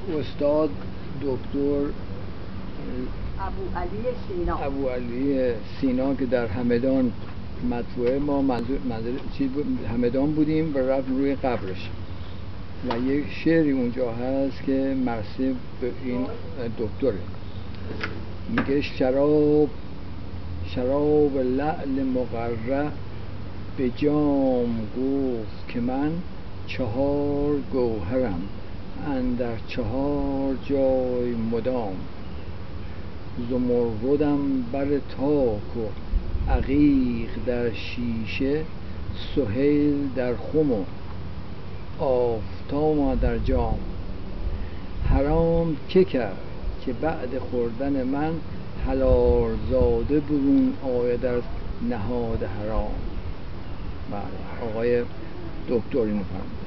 استاد دکتر ابو علی سینا که در همدان مطبوعه، ما منظور همدان بودیم و رفت روی قبرش و یک شعری اونجا هست که مرسوم به این دکتره. میگه شراب لعل مقره به جام گفت که من 4 گوهرم اندر 4 جای مدام. زمردم بر تاک و عقیق در شیشه، سهیل در خم و آفتاب در جام. حرام که کرد که بعد خوردن من حلال زاده برون آید از نهاد حرام. بله، آقای دکتر اینو فرمود.